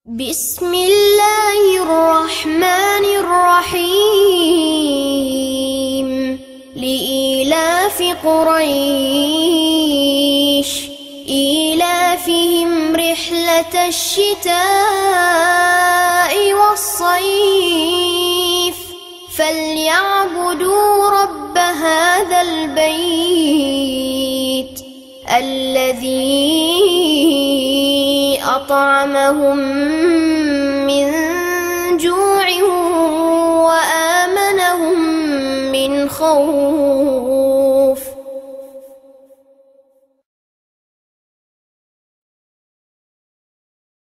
بسم الله الرحمن الرحيم لإيلاف قريش إيلافهم رحلة الشتاء والصيف فليعبدوا رب هذا البيت الذي أطعمهم من جوع وآمنهم من خوف.